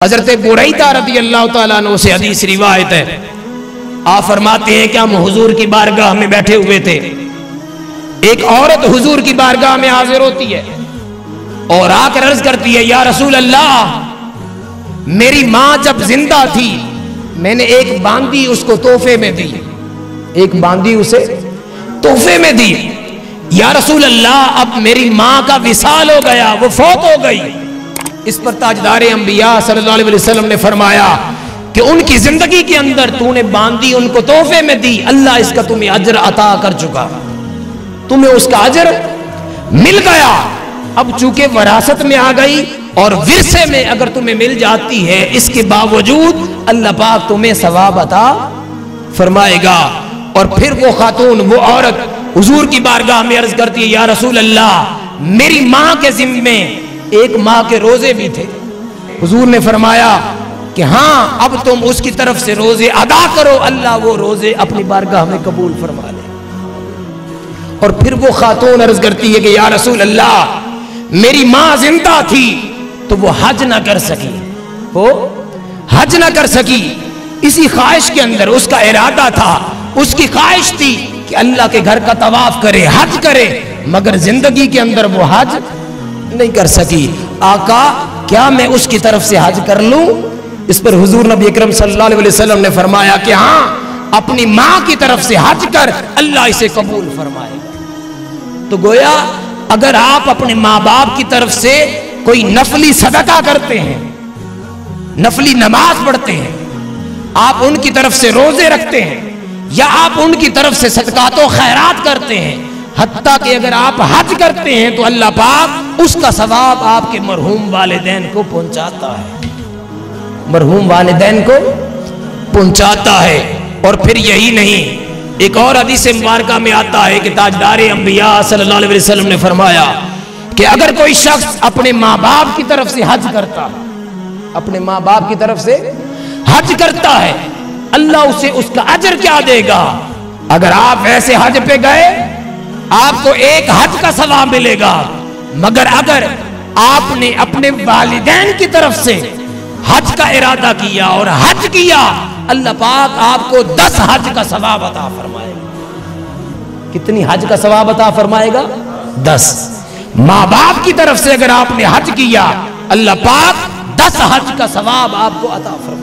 حضرت بریدہ رضی اللہ تعالیٰ عنہ سے حدیث روایت ہے، آپ فرماتے ہیں کہ ہم حضور کی بارگاہ میں بیٹھے ہوئے تھے، ایک عورت حضور کی بارگاہ میں حاضر ہوتی ہے اور آ کر عرض کرتی ہے، یا رسول اللہ، میری ماں جب زندہ تھی میں نے ایک باندی اس کو تحفے میں دی، ایک باندی اسے تحفے میں دی، یا رسول اللہ اب میری ماں کا وصال ہو گیا، وہ فوت ہو گئی۔ اس پر تاجدار انبیاء صلی اللہ علیہ وسلم نے فرمایا کہ ان کی زندگی کے اندر تو نے باندی ان کو تحفے میں دی، اللہ اس کا تمہیں اجر عطا کر چکا، تمہیں اس کا اجر مل گیا۔ اب چونکہ وراثت میں آ گئی اور ورثے میں اگر تمہیں مل جاتی ہے، اس کے باوجود اللہ پاک تمہیں ثواب عطا فرمائے گا۔ اور پھر وہ خاتون، وہ عورت حضور کی بارگاہ میں عرض کرتی ہے، یا رسول اللہ، میری ماں کے ذمے ایک ماہ کے روزے بھی تھے۔ حضور نے فرمایا کہ ہاں اب تم اس کی طرف سے روزے ادا کرو، اللہ وہ روزے اپنی بارگاہ میں قبول فرما لے۔ اور پھر وہ خاتون عرض کرتی ہے کہ یا رسول اللہ، میری ماں زندہ تھی تو وہ حج نہ کر سکی، وہ حج نہ کر سکی، اسی خواہش کے اندر اس کا ارادہ تھا، اس کی خواہش تھی کہ اللہ کے گھر کا طواف کرے، حج کرے، مگر زندگی کے اندر وہ حج نہیں کر سکی۔ آقا کیا میں اس کی طرف سے حج کر لوں؟ اس پر حضور نبی اکرم صلی اللہ علیہ وسلم نے فرمایا کہ ہاں، اپنی ماں کی طرف سے حج کر، اللہ اسے قبول فرمائے گا۔ تو گویا اگر آپ اپنے ماں باپ کی طرف سے کوئی نفلی صدقہ کرتے ہیں، نفلی نماز پڑھتے ہیں، آپ ان کی طرف سے روزے رکھتے ہیں، یا آپ ان کی طرف سے صدقات و خیرات کرتے ہیں، حتیٰ کہ اگر آپ حج کرتے ہیں تو اللہ پاک اس کا ثواب آپ کے مرحوم والدین کو پہنچاتا ہے، مرحوم والدین کو پہنچاتا ہے۔ اور پھر یہی نہیں، ایک اور حدیث مبارکہ میں آتا ہے کہ تاجدار انبیاء صلی اللہ علیہ وسلم نے فرمایا کہ اگر کوئی شخص اپنے ماں باپ کی طرف سے حج کرتا، اپنے ماں باپ کی طرف سے حج کرتا ہے، اللہ اسے اس کا اجر کیا دے گا؟ اگر آپ ایسے حج پہ گئے آپ کو ایک حج کا ثواب ملے گا، مگر اگر آپ نے اپنے والدین کی طرف سے حج کا ارادہ کیا اور حج کیا، اللہ پاک آپ کو 10 حج کا ثواب عطا فرمائے گا۔ کتنی حج کا ثواب عطا فرمائے گا؟ 10۔ ماں باپ کی طرف سے اگر آپ نے حج کیا، اللہ پاک 10 حج کا ثواب آپ کو عطا فرمائے گا۔